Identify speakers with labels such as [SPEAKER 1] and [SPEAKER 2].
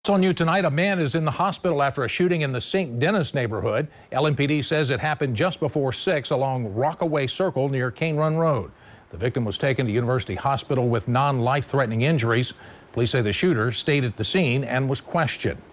[SPEAKER 1] It's on you tonight. A man is in the hospital after a shooting in the St. Denis neighborhood. LMPD says it happened just before 6 along Rockaway Circle near Cane Run Road. The victim was taken to University Hospital with non-life-threatening injuries. Police say the shooter stayed at the scene and was questioned.